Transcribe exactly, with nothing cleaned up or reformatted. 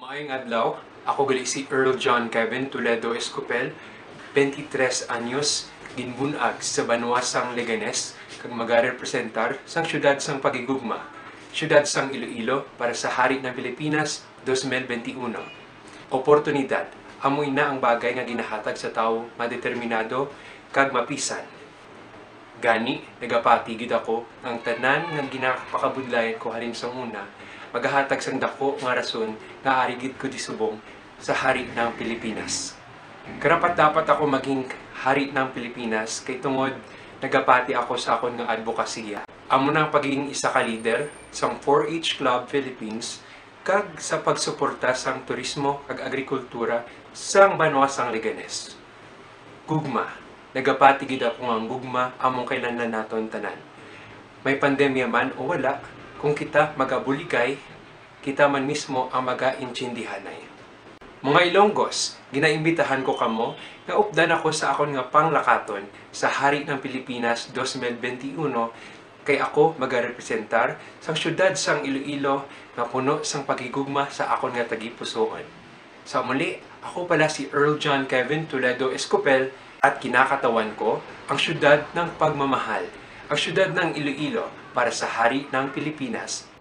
Maayong adlaw, ako gali si Earl John Kevin Toledo Escopel, twenty-tres anyos, ginbunag sa Banwasang Leganes, kag magarepresentar sang syudad sang Pagigugma, syudad sang Iloilo para sa Hari ng Pilipinas twenty twenty-one. Oportunidad, amoy na ang bagay nga ginahatag sa tao madeterminado kag mapisan. Gani, nagapatigid ako ang tanan nga ginapakabudlayan ko halin sa una, maghahatag sang dako nga rason nga arigid ko disubong sa Hari ng Pilipinas. Karapat dapat ako maging Hari ng Pilipinas kay tungod nagapati ako sa akon nga advokasya. Amo na ang pagiging isa ka leader sang four H Club Philippines kag sa pagsuporta sang turismo kag agrikultura sang Banwasang Leganes. Gugma, nagapatigid ako nga ang gugma among kailanlan naton tanan. May pandemya man o wala, kung kita magabuligay, kita man mismo ang maga-intsindihanay. Mga Ilonggos, ginaimbitahan ko kamo nga updan ako sa akon nga panglakaton sa Hari ng Pilipinas twenty twenty-one kay ako magarepresentar sang syudad sang Iloilo nga puno sang pagigugma sa akon nga tagipusoon. Sa muli, ako pala si Earl John Kevin Toledo Escopel at kinakatawan ko ang syudad ng pagmamahal, ang syudad ng Iloilo para sa Hari ng Pilipinas.